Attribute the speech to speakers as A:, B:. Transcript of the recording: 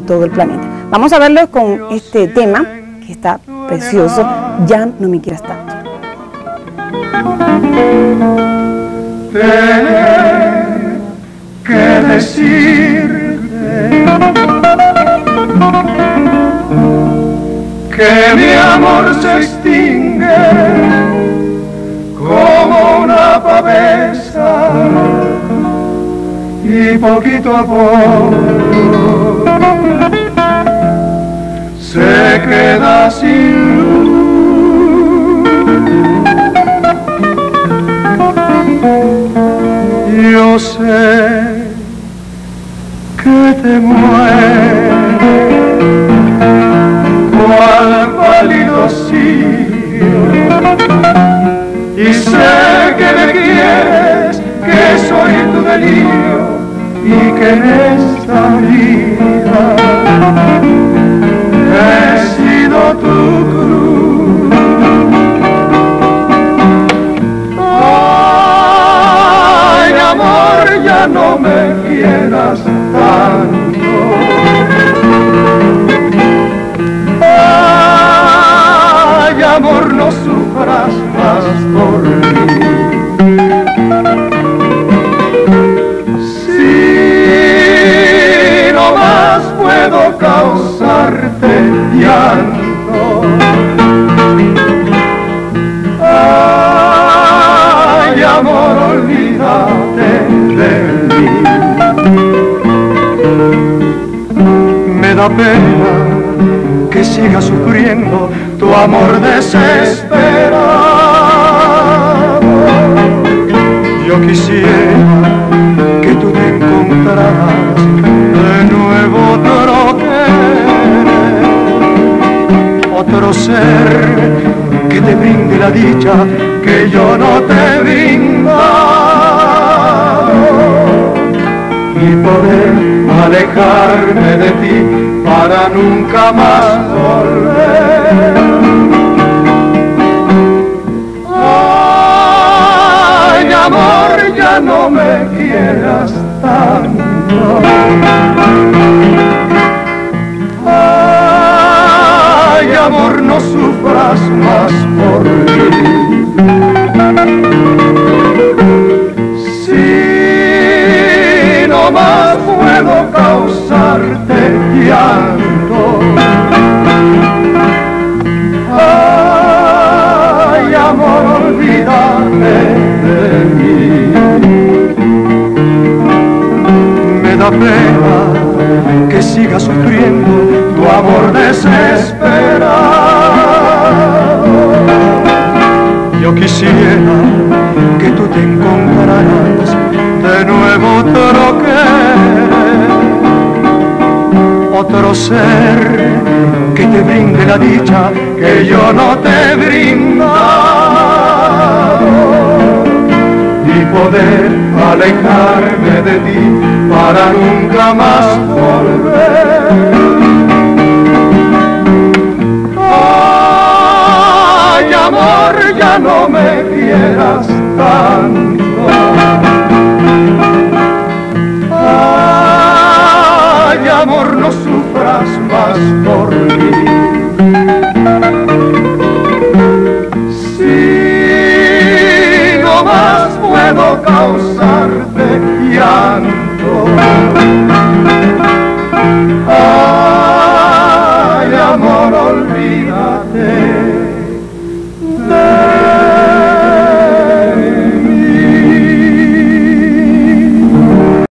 A: todo el planeta. Vamos a verlo con este tema que está precioso, Ya no me quieras tanto.
B: Tener que decirte que mi amor se extingue como una pavesa y poquito a poco se queda sin luz. Yo sé que te mueres cual pálido cirio y sé que me quieres, que soy tu delirio y que en esta vida he sido tu cruz. Ay, amor, ya no me quieras tanto. Ay, amor, no sufras más por mí. Si no más puedo causarte llanto. Ay, amor, olvídate de mí. Me da pena que siga sufriendo tu amor desesperado. Yo quisiera que tú te encontraras de nuevo otro querer, otro ser que te brinde la dicha que yo no te he brindado, y poder alejarme de ti para nunca más volver. Ay, amor, ya no me quieras tanto. Ay, amor, no sufras más por mí. Si no más puedo causarte llanto. Ay, amor, olvídate de mí. Me da pena que siga sufriendo tu amor desesperado. Yo quisiera que tú te encontraras de nuevo otro querer, otro ser que te brinde la dicha que yo no te he brindado, y poder alejarme de ti para nunca más volver. Ay, amor, ya no me quieras tanto. Ay, amor, no sufras más por mí. Si no más puedo causarte llanto. Ay, amor, olvídate